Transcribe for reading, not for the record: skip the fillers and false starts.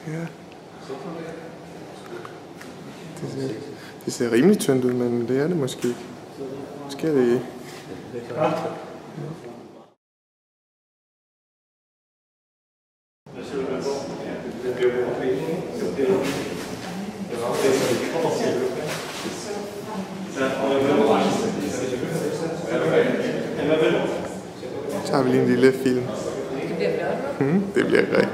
Ja. Det ser rimelig tyndt ud, men det er det måske ikke. Måske er det ikke. Ja. Så har vi lige en lille film. Det bliver flot. Det bliver rigtig